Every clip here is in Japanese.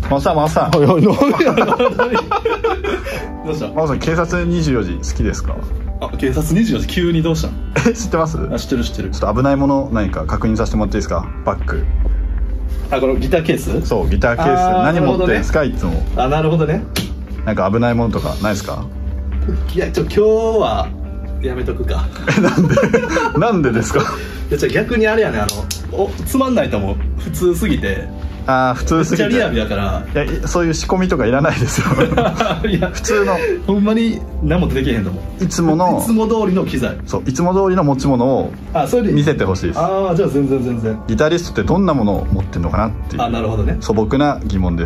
真央さん、真央さん。 どうした？ 真央さん、警察24時好きですか？ あ、警察24時急にどうした？ 知ってます？ あ、知ってる知ってる。 ちょっと危ないもの何か確認させてもらっていいですか？バッグ。 あ、このギターケース？ そう、ギターケース。何持ってるんですか、いつも。 あ、なるほどね。 なんか危ないものとかないですか？ いや、今日はやめとくか。 なんでなんでですか？ いや、逆にあれやね、つまんないと思う。普通すぎて。 ああ、普通すぎて。 めっちゃリアルだから。 いや、そういう仕込みとかいらないですよ。 いや、 普通のほんまに何もできへんと思う。 いつも通りの機材。 そう、いつも通りの持ち物を見せてほしいです。 ああ、じゃあ全然。 ギタリストってどんなものを持ってるのかなっていう。 あ、なるほどね。 素朴な疑問です。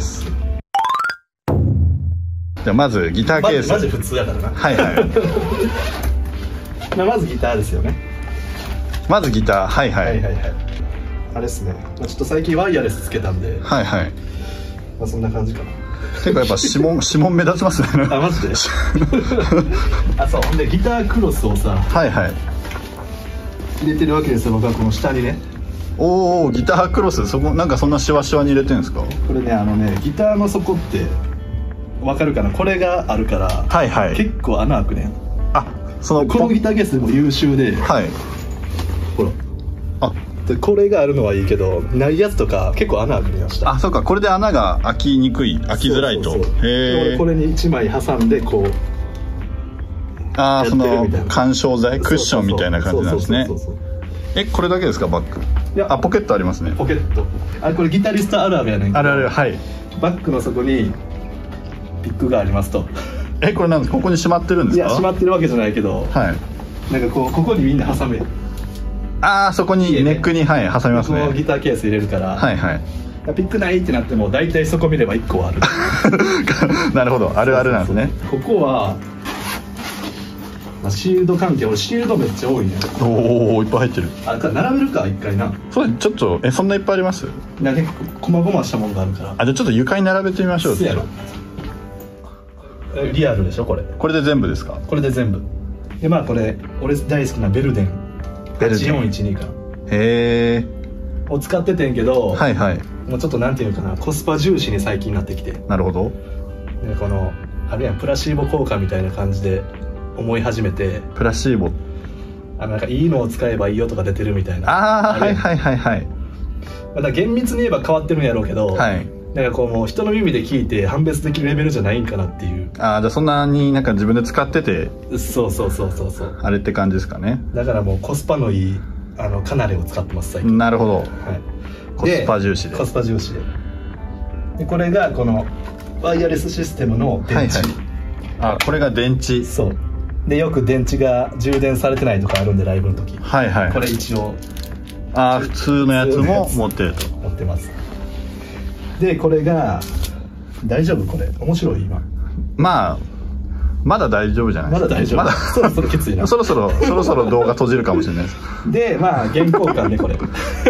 じゃあまずギターケース。 マジ普通やからな。 はいはい。 まずギターですよね。 まずギター、はいはい。 あれですね。ちょっと最近ワイヤレスつけたんで。 はいはい。 まあそんな感じかな。 結構やっぱ指紋目立ちますね。 あ、マジで。あ、そう。ほんでギタークロスをさ。 はいはい。 入れてるわけですよ。僕はこの下にね。 おお、ギタークロス、そこなんかそんなシワシワに入れてるんですか？ これね、ギターの底ってわかるかな？これがあるから。 はいはい。 結構穴開くね。 あ、このギターケースでも優秀で。 はい。 ほら。あ、でこれがあるのはいいけど、ないやつとか結構穴開くね。 あ、そうか。これで穴が開きにくい、開きづらいと。 へえ。これに1枚挟んでこう。 ああ、その緩衝材、クッションみたいな感じなんですね。これだけですか、バッグ？いや、ポケットありますね。 ポケット。あ、これギタリストあるあるやねんけど。 あるある、はい。 バッグの底にピックがありますと。 これなんですか？ここにしまってるんですか？ いや、しまってるわけじゃないけど。 はい。 なんかここにみんな挟める。 ああ、そこにネックに、はい、挟みますね。 ギターケース入れるから。 はいはい。 ピックないってなっても大体そこ見れば1個はある。 なるほど、あるあるなんですね。 ここはシールド関係、俺シールドめっちゃ多いね。 おお、いっぱい入ってる。 あ、並べるか一回な。 そう、ちょっとそんないっぱいあります？ 結構細々したものがあるから。 あ、じゃあちょっと床に並べてみましょう。 そうやろ。リアルでしょこれ？これで全部ですか？ これで全部で、まあこれ俺大好きなベルデン8412かへえを使っててんけど、 はいはい。 もうちょっとなんていうかな、コスパ重視に最近なってきて。 なるほど。 でこのあるいはプラシーボ効果みたいな感じで思い始めて。 プラシーボ、 なんかいいのを使えばいいよとか出てるみたいな。 ああ、はいはいはいはい。 また厳密に言えば変わってるんやろうけど、 はい、 なんかこうもう人の耳で聞いて判別できるレベルじゃないんかなっていう。 ああ、じゃあそんなになんか自分で使ってて、 そうあれって感じですかね。 だからもうコスパのいいカナレを使ってます最近。 なるほど、はい、コスパ重視で。 コスパ重視でこれがこのワイヤレスシステムの電池、はいはい、 あ、これが電池。 そうで、よく電池が充電されてないとかあるんでライブの時、はいはい、これ一応普通のやつも持ってると。 持ってます。でこれが大丈夫？これ面白い？今まだ大丈夫じゃないですか。 まだ大丈夫。まだそろそろきついな。 そろそろ動画閉じるかもしれないです。 でまあ原稿感ねこれ。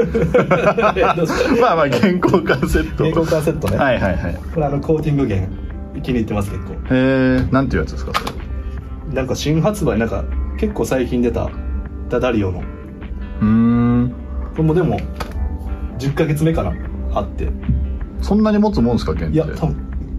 まあ原稿感セット。 原稿感セットね。 はいはいはい。 これコーティング弦気に入ってます結構。 へえ、なんていうやつですかそれ？ なんか新発売、なんか結構最近出たダダリオの。これもでも10ヶ月目かなあって。そんなに持つもんですか弦って？ いや多分。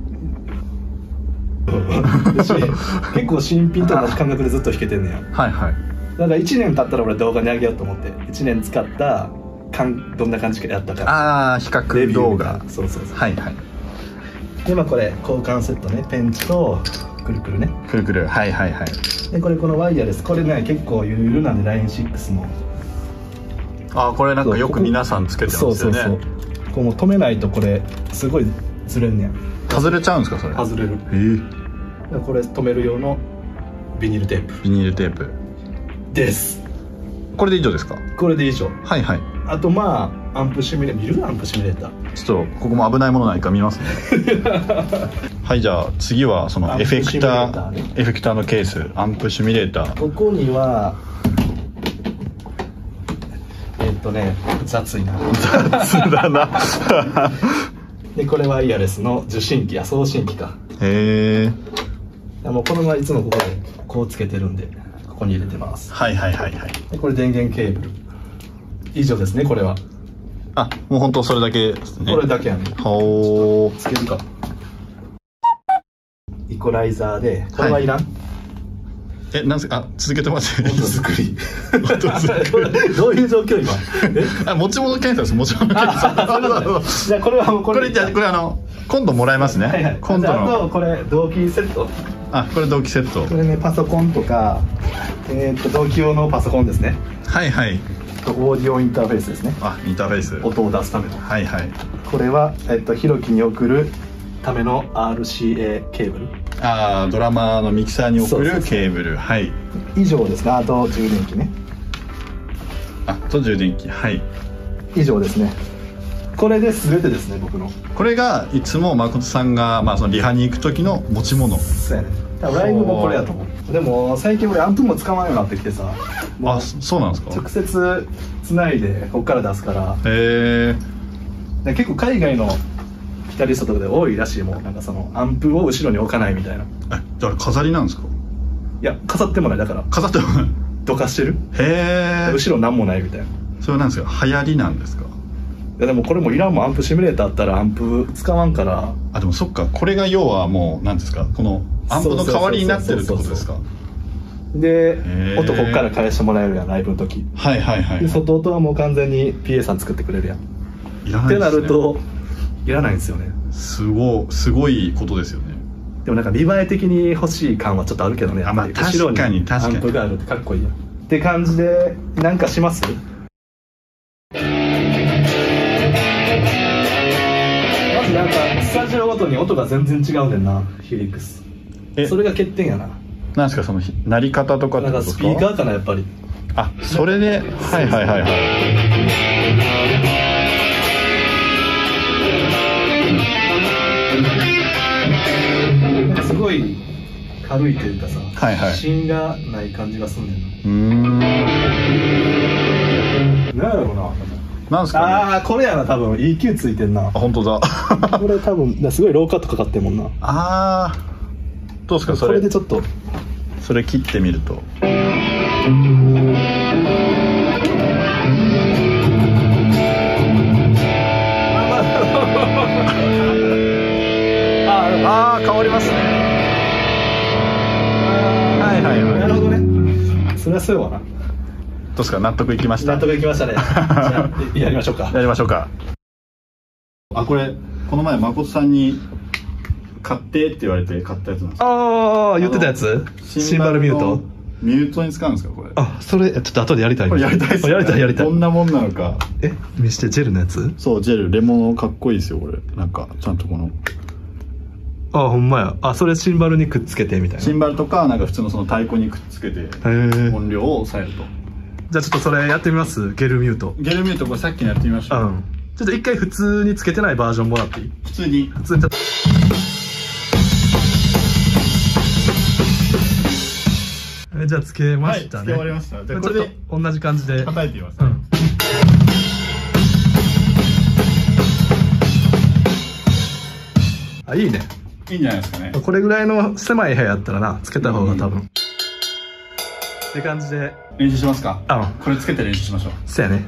結構新品と同じ感覚でずっと弾けてんねや。はいはい。だから1年経ったら俺動画にあげようと思って、1年使ったどんな感じかやったから。 ああ、比較動画。 そうはいはい。 でこれ交換セットね、ペンチとくるくるね。 くるくる、はいはいはい。 でこのワイヤレス、これね結構ゆるゆるなんで LINE6 の。 これなんかよく皆さんつけてますよね。そうこうもう止めないとこれすごいずれんねや。 外れちゃうんですかそれ？ 外れる。これ止める用のビニールテープ。ビニールテープです。これで以上ですか？これで以上。はいはい。あとアンプシミュレーター、見る？アンプシミュレーターちょっとここも危ないものないか見ますね。はい、じゃあ次はそのエフェクターのケース、アンプシミュレーター。ここには雑いな。雑だな。でこれワイヤレスの受信機や送信機か。へえ。もうこのままいつもここでこうつけてるんでここに入れてます。はいはいはいはい。でこれ電源ケーブル以上ですね。これはあ、もう本当それだけですね。 これだけやね。 ほー。 つけるか。イコライザーで、これはいらん？ なんすか、続けてますよね。 音作り。どういう状況今？ 持ち物検査です。持ち物検査。 じゃあこれはもうこれじゃあこれ今度もらえますね。今度の。 あとこれ同期セット。 あ、これ同期セット。 これね、パソコンとか同期用のパソコンですね。 はいはい。 オーディオインターフェースですね。 あ、インターフェース。 音を出すための。 はいはい。 これはひろきに送るための RCA ケーブル。 ああ、ドラマーのミキサーに送るケーブル。はい。 以上ですね。あと充電器ね。 あと充電器。はい。 以上ですね。これで全てですね、僕の。 これがいつも誠さんがそのリハに行く時の持ち物。 そうやね。ライブもこれやと思う。でも最近俺アンプも使わないようになってきてさ。 あ、そうなんですか。 直接つないでこっから出すから。 へえ。結構海外のギタリストとかで多いらしいもん。なんかそのアンプを後ろに置かないみたいな。 じゃあ飾りなんですか。 いや、飾ってもない。だから飾ってもない。 どかしてる。 へえ。 後ろなんもないみたいな。 それはなんですか。流行りなんですか。 いやでもこれもいらんもん。アンプシミュレーターあったらアンプ使わんから。 あ、でもそっか。これが要はもうなんですか。このアンプの代わりになってるってことですか。 で、音こっから返してもらえるやん、ライブの時。 はいはいはい。 で、外音はもう完全に PA さん作ってくれるやん。 いらないですね。 ってなるといらないんですよね。 すごいことですよね。 でもなんか見栄え的に欲しい感はちょっとあるけどね。 まあ確かに確かに。 アンプがあるってかっこいいやんって感じで、なんかします？まずなんかスタジオごとに音が全然違うねんな、ヒリックス。それが欠点やな。 なんですか、その鳴り方とかってことですか？ なんかスピーカーかな、やっぱり。 あ、それで、はいはいはいはい。 なんかすごい軽いというかさ、 はいはい、 芯がない感じがすんねんな。 なんやろうな。 なんすかね。 ああ、これやな、多分 EQ ついてんな。 あ、本当だ。 これ多分すごいローカットかかってんもんな。 ああ、どうですかそれ。 これでちょっとそれ切ってみると。ああ、変わりますね。はいはいはい。 なるほどね。それはそうやわな。 どうですか、納得いきました。 納得いきましたね。じゃあやりましょうか。 やりましょうか。あ、これこの前誠さんに買ってって言われて買ったやつなんです。 ああ、言ってたやつ。シンバルミュート。 ミュートに使うんですかこれ。 あ、それちょっと後でやりたい。 これやりたいですね。 やりたい。 どんなもんなのか。 見して。ジェルのやつ。 そう、ジェルレモンかっこいいですよこれ。なんかちゃんとこの。 あ、ほんまや。あ、それシンバルにくっつけてみたいな。 シンバルとかなんか普通のその太鼓にくっつけて音量を抑えると。 じゃあちょっとそれやってみます。ゲルミュート。 ゲルミュート、これさっきのやってみましょう。 ちょっと一回普通につけてないバージョンもらっていい？ 普通にちょっとじゃあつけましたね。 はい、つけ終わりました。 じゃあこれで同じ感じで叩いてみます。 あ、いいね。 いいんじゃないですかね。 これぐらいの狭い部屋やったらな、つけた方が多分。って感じで練習しますか。これつけて練習しましょう。 そうやね。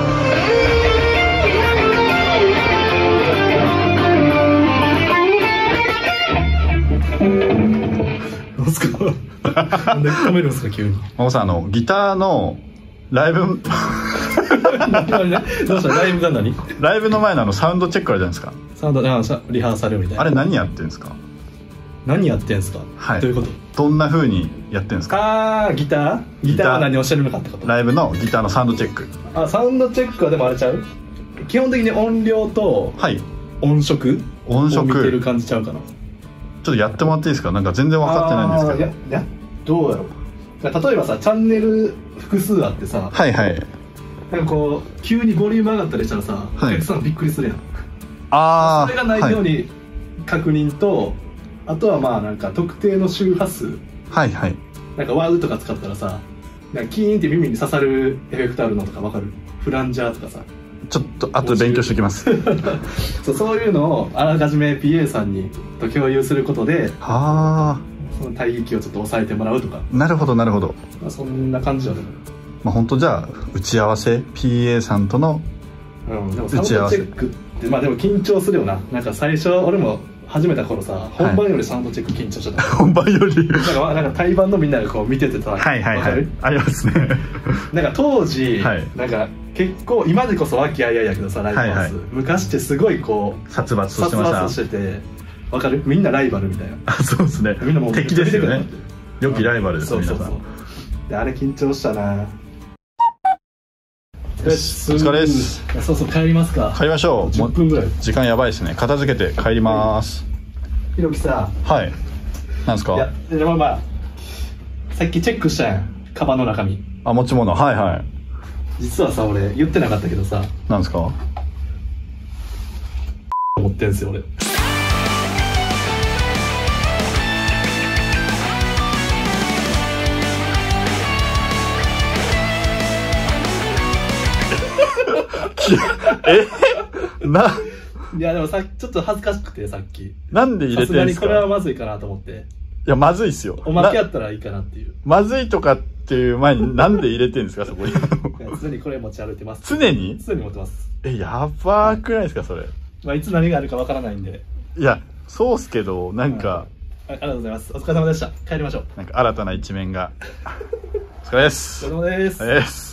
どうすか。なんで止めるんですか急に。 真帆さん、ギターのライブどうしたライブが何？ ライブの前のサウンドチェックあるじゃないですか。 サウンドリハーサルみたいな。 あれ何やってるんですか？ 何やってんすか？ はい。 どういうこと？ どんな風にやってるんですか？ ああ、ギターは何をしてるのかってこと？ ライブのギターのサウンドチェック。 あ、サウンドチェックはでもあれちゃう？基本的に音量と音色を見てる感じちゃうかな。 ちょっとやってもらっていいですか？なんか全然分かってないんですけど。 いやどうやろう。例えばさ、チャンネル複数あってさ、 はいはい、 なんかこう急にボリューム上がったりしたらさ、お客さんびっくりするやん。 ああ、 それがないように確認と、あとはまあなんか特定の周波数、 はいはい、 なんかワウとか使ったらさ、なんかキーンって耳に刺さるエフェクトあるのとかわかる？フランジャーとかさ。 ちょっと後で勉強しておきます。 そういうのをあらかじめ PA さんにと共有することで、その帯域をちょっと抑えてもらうとか。 なるほどなるほど。 まあそんな感じだね。 まあ本当じゃあ打ち合わせ PA さんとのでもサウンドチェックってまあでも緊張するよな。なんか最初俺も始めた頃さ、本番よりサウンドチェック緊張してた。 本番よりなんか対バンのみんながこう見ててさ、 はいはいはい、ありますね。 なんか当時、なんか結構今でこそ和気あいあいやけどさ、ライブハウス昔ってすごいこう殺伐としてました。 殺伐としてて、わかる？みんなライバルみたいな。 あ、そうですね。 みんなもう敵ですよね。良きライバルです。皆さん。 であれ緊張したな。 お疲れです。 そうそう、帰りますか。 帰りましょう。 10分ぐらい。 時間やばいですね。片付けて帰ります。 ひろきさ。 はい。なんですか。いや、 まあまあ。さっきチェックしたやん。カバンの中身。 あ、持ち物。はいはい。 実はさ、俺言ってなかったけどさ。 なんですか。 持ってんすよ俺。いやでもさ、ちょっと恥ずかしくてさっき。 なんで入れてるんですか。 これはまずいかなと思って。 いや、まずいっすよ。 おまけやったらいいかなっていう。 まずいとかっていう前になんで入れてるんですか、そこに。 常にこれ持ち歩いてます。 常に持ってます。 やばくないですか、それ。 まあ、いつ何があるかわからないんで。 いや、そうっすけど、なんか、 ありがとうございます。お疲れ様でした。帰りましょう。 なんか新たな一面が。お疲れです。 お疲れ様です。